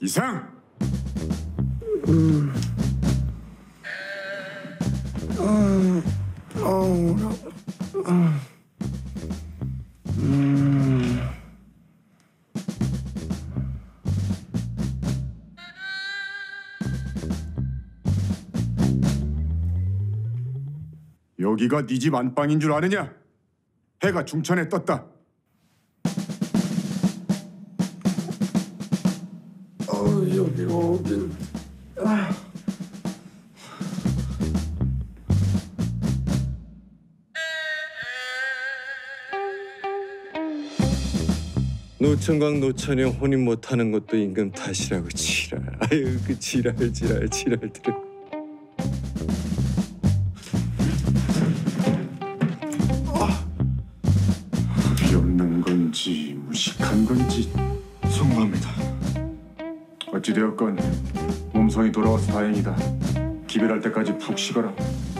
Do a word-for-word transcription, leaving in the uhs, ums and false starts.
이상. 음. 음. 어. 음. 음. 여기가 네 집 안방인 줄 아느냐? 해가 중천에 떴다. 어, 여기가 어딘? 아. 노천광 노천이 혼인 못하는 것도 임금 탓이라고 지랄. 아유 그 지랄 지랄 지랄들은. 비없는 건지 무식한 건지 송구합니다. 어찌되었건 몸성이 돌아와서 다행이다. 기별할 때까지 푹 쉬거라.